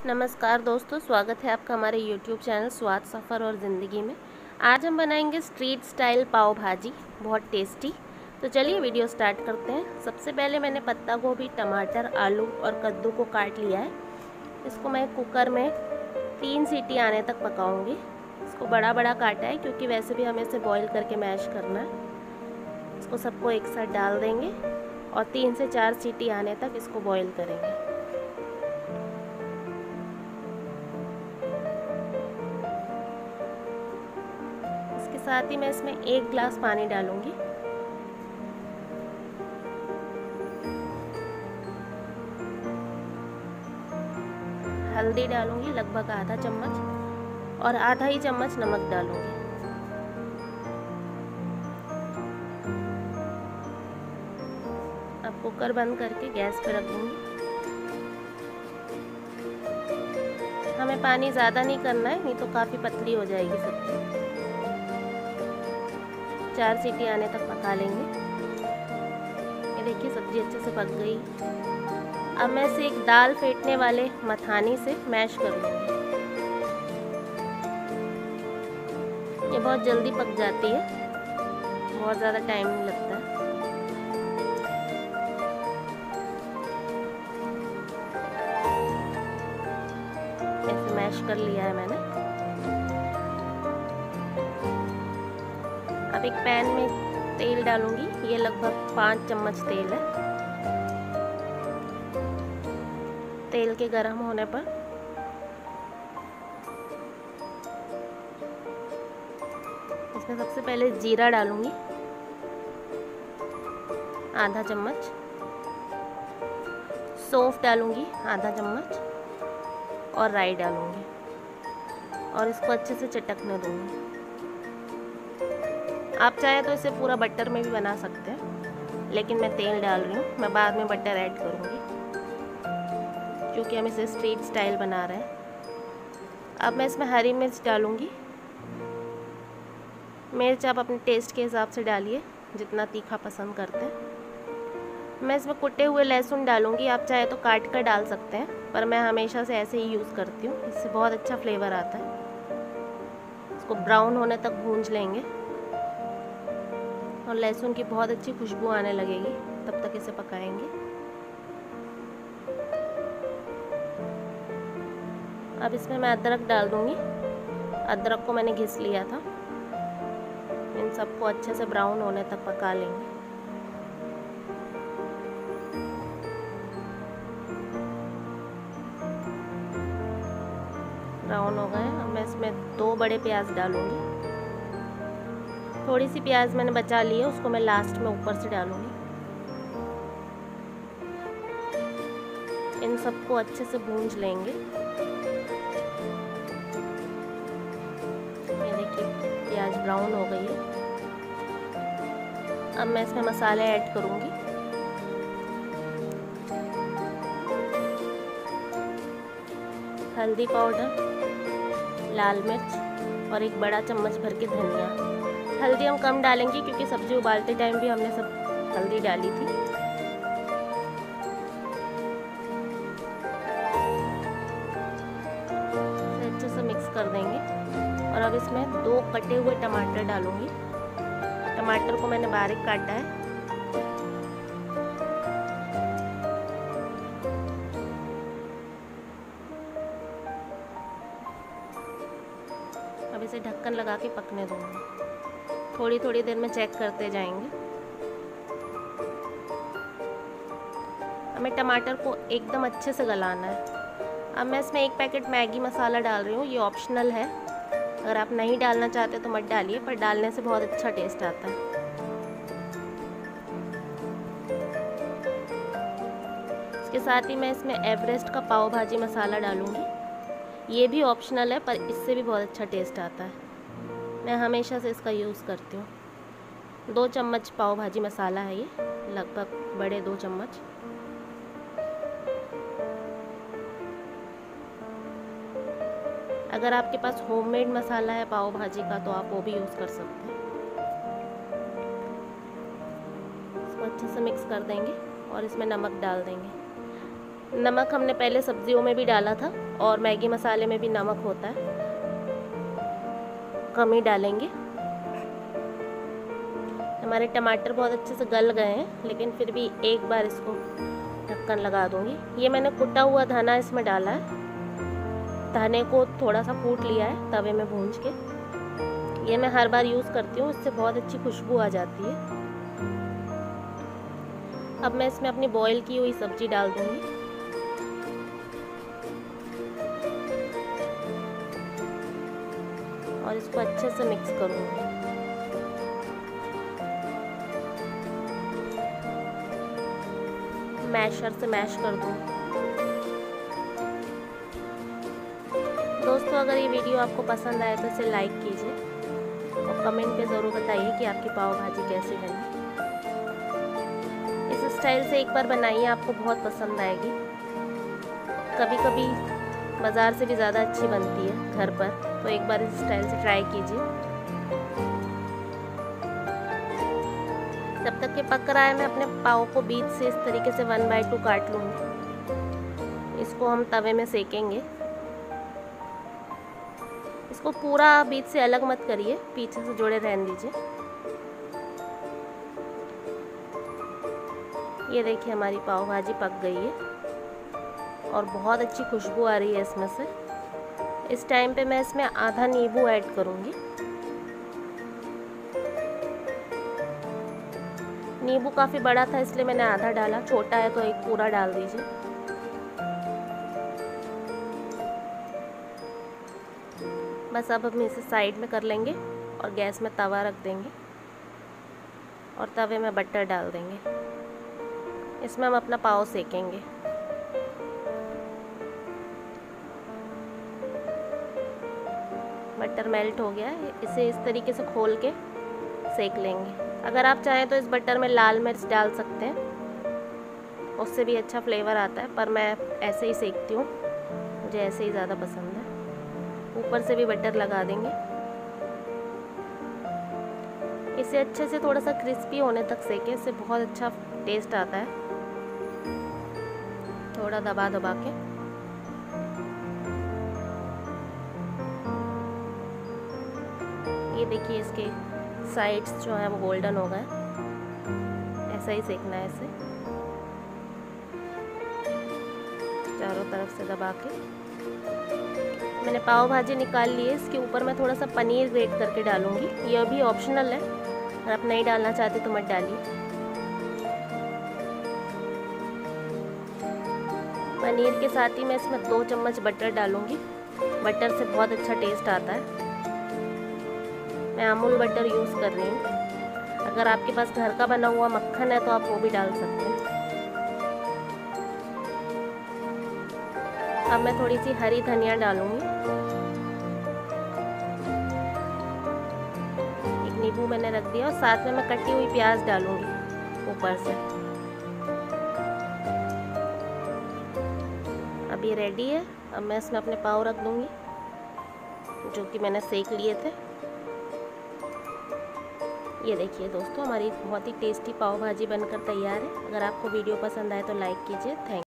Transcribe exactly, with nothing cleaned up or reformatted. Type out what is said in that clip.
नमस्कार दोस्तों, स्वागत है आपका हमारे यूट्यूब चैनल स्वाद सफ़र और ज़िंदगी में। आज हम बनाएंगे स्ट्रीट स्टाइल पाव भाजी, बहुत टेस्टी। तो चलिए वीडियो स्टार्ट करते हैं। सबसे पहले मैंने पत्ता गोभी, टमाटर, आलू और कद्दू को काट लिया है। इसको मैं कुकर में तीन सीटी आने तक पकाऊंगी। इसको बड़ा बड़ा काटा है क्योंकि वैसे भी हमें इसे बॉईल करके मैश करना है। इसको सबको एक साथ डाल देंगे और तीन से चार सीटी आने तक इसको बॉईल करेंगे। साथ ही मैं इसमें एक गिलास पानी डालूंगी। हल्दी डालूंगी लगभग आधा चम्मच और आधा ही चम्मच नमक डालूंगी। अब कुकर बंद करके गैस पर रख दूंगी। हमें पानी ज़्यादा नहीं करना है, नहीं तो काफ़ी पतली हो जाएगी सब्जी। चार सीटी आने तक पका लेंगे। ये देखिए सब्जी अच्छे से पक गई। अब मैं इसे एक दाल फेंटने वाले मथानी से मैश कर लूँगी। ये बहुत जल्दी पक जाती है, बहुत ज़्यादा टाइम नहीं लगता है। ऐसे मैश कर लिया है मैंने। अब एक पैन में तेल डालूंगी। ये लगभग पाँच चम्मच तेल है। तेल के गर्म होने पर इसमें सबसे पहले जीरा डालूंगी, आधा चम्मच। सौंफ डालूंगी, आधा चम्मच। और राई डालूंगी और इसको अच्छे से चटकने दूंगी। आप चाहे तो इसे पूरा बटर में भी बना सकते हैं, लेकिन मैं तेल डाल रही हूँ। मैं बाद में बटर ऐड करूँगी क्योंकि हम इसे स्ट्रीट स्टाइल बना रहे हैं। अब मैं इसमें हरी मिर्च डालूँगी। मिर्च आप अपने टेस्ट के हिसाब से डालिए, जितना तीखा पसंद करते हैं। मैं इसमें कुटे हुए लहसुन डालूँगी। आप चाहे तो काट कर डाल सकते हैं, पर मैं हमेशा से ऐसे ही यूज़ करती हूँ। इससे बहुत अच्छा फ्लेवर आता है। इसको ब्राउन होने तक भूंज लेंगे और लहसुन की बहुत अच्छी खुशबू आने लगेगी, तब तक इसे पकाएंगे। अब इसमें मैं अदरक डाल दूंगी। अदरक को मैंने घिस लिया था। इन सबको अच्छे से ब्राउन होने तक पका लेंगे। ब्राउन हो गए। अब मैं इसमें दो बड़े प्याज डालूंगी। थोड़ी सी प्याज मैंने बचा ली है, उसको मैं लास्ट में ऊपर से डालूंगी। इन सबको अच्छे से भूंज लेंगे। ये देखिए प्याज ब्राउन हो गई है। अब मैं इसमें मसाले ऐड करूंगी। हल्दी पाउडर, लाल मिर्च और एक बड़ा चम्मच भर के धनिया। हल्दी हम कम डालेंगे क्योंकि सब्जी उबालते टाइम भी हमने सब हल्दी डाली थी। अच्छे से मिक्स कर देंगे और अब इसमें दो कटे हुए टमाटर डालूंगी। टमाटर को मैंने बारीक काटा है। अब इसे ढक्कन लगा के पकने दूंगी। थोड़ी थोड़ी देर में चेक करते जाएंगे। हमें टमाटर को एकदम अच्छे से गलाना है। अब मैं इसमें एक पैकेट मैगी मसाला डाल रही हूँ। ये ऑप्शनल है, अगर आप नहीं डालना चाहते तो मत डालिए, पर डालने से बहुत अच्छा टेस्ट आता है। इसके साथ ही मैं इसमें एवरेस्ट का पाव भाजी मसाला डालूँगी। ये भी ऑप्शनल है, पर इससे भी बहुत अच्छा टेस्ट आता है। मैं हमेशा से इसका यूज़ करती हूँ। दो चम्मच पाव भाजी मसाला है ये, लगभग बड़े दो चम्मच। अगर आपके पास होममेड मसाला है पाव भाजी का तो आप वो भी यूज़ कर सकते हैं। इसको अच्छे से मिक्स कर देंगे और इसमें नमक डाल देंगे। नमक हमने पहले सब्जियों में भी डाला था और मैगी मसाले में भी नमक होता है, कम ही डालेंगे। हमारे टमाटर बहुत अच्छे से गल गए हैं, लेकिन फिर भी एक बार इसको ढक्कन लगा दूंगी। ये मैंने कुटा हुआ धना इसमें डाला है, धने को थोड़ा सा कूट लिया है तवे में भूंज के। ये मैं हर बार यूज़ करती हूँ, इससे बहुत अच्छी खुशबू आ जाती है। अब मैं इसमें अपनी बॉईल की हुई सब्जी डाल दूंगी। और इसको अच्छे से मिक्स करूंगी। मैशर से मैश कर दूंगी। दोस्तों, अगर ये वीडियो आपको पसंद आए तो इसे लाइक कीजिए और कमेंट पे ज़रूर बताइए कि आपकी पाव भाजी कैसी बनी। इस स्टाइल से एक बार बनाइए, आपको बहुत पसंद आएगी। कभी कभी बाज़ार से भी ज़्यादा अच्छी बनती है घर पर, तो एक बार इस स्टाइल से ट्राई कीजिए। जब तक ये पक रहा है, मैं अपने पाव को बीच से इस तरीके से वन बाई टू काट लूँगी। इसको हम तवे में सेकेंगे। इसको पूरा बीच से अलग मत करिए, पीछे से जोड़े रहने दीजिए। ये देखिए, हमारी पाव भाजी पक गई है और बहुत अच्छी खुशबू आ रही है इसमें से। इस टाइम पे मैं इसमें आधा नींबू ऐड करूँगी। नींबू काफ़ी बड़ा था इसलिए मैंने आधा डाला, छोटा है तो एक पूरा डाल दीजिए। बस अब हम इसे साइड में कर लेंगे और गैस में तवा रख देंगे और तवे में बटर डाल देंगे। इसमें हम अपना पाव सेकेंगे। बटर मेल्ट हो गया है, इसे इस तरीके से खोल के सेक लेंगे। अगर आप चाहें तो इस बटर में लाल मिर्च डाल सकते हैं, उससे भी अच्छा फ्लेवर आता है, पर मैं ऐसे ही सेकती हूँ, मुझे ऐसे ही ज़्यादा पसंद है। ऊपर से भी बटर लगा देंगे। इसे अच्छे से थोड़ा सा क्रिस्पी होने तक सेकें, इससे बहुत अच्छा टेस्ट आता है। थोड़ा दबा दबा के। ये देखिए, इसके साइड्स जो है वो गोल्डन हो गए। ऐसा ही सेकना है इसे, चारों तरफ से दबा के। मैंने पाव भाजी निकाल ली है। इसके ऊपर मैं थोड़ा सा पनीर ग्रेट करके डालूंगी। यह भी ऑप्शनल है, अगर आप नहीं डालना चाहते तो मत डालिए। पनीर के साथ ही मैं इसमें दो चम्मच बटर डालूंगी। बटर से बहुत अच्छा टेस्ट आता है। मैं अमूल बटर यूज़ कर रही हूँ। अगर आपके पास घर का बना हुआ मक्खन है तो आप वो भी डाल सकते हैं। अब मैं थोड़ी सी हरी धनिया डालूंगी। एक नींबू मैंने रख दिया और साथ में मैं कटी हुई प्याज डालूंगी ऊपर से। अब ये रेडी है। अब मैं इसमें अपने पाव रख दूंगी जो कि मैंने सेक लिए थे। ये देखिए दोस्तों, हमारी बहुत ही टेस्टी पाव भाजी बनकर तैयार है। अगर आपको वीडियो पसंद आए तो लाइक कीजिए। थैंक